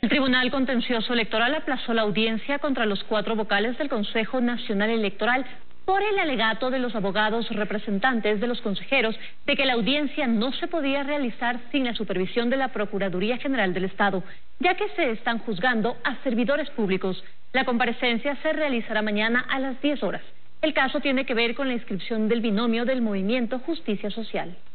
El Tribunal Contencioso Electoral aplazó la audiencia contra los 4 vocales del Consejo Nacional Electoral por el alegato de los abogados representantes de los consejeros de que la audiencia no se podía realizar sin la supervisión de la Procuraduría General del Estado, ya que se están juzgando a servidores públicos. La comparecencia se realizará mañana a las 10 horas. El caso tiene que ver con la inscripción del binomio del Movimiento Justicia Social.